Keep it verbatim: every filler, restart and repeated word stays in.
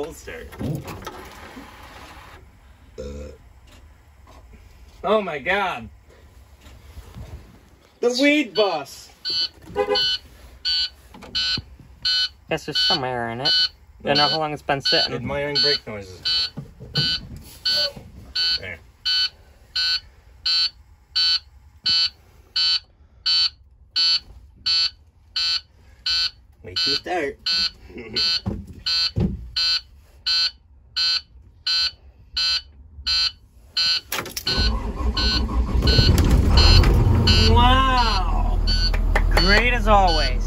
cold start. Oh my god. The weed bus. Guess there's some air in it. Don't know how long it's been sitting. Admiring brake noises. There. Wait to start. Wow! Great as always.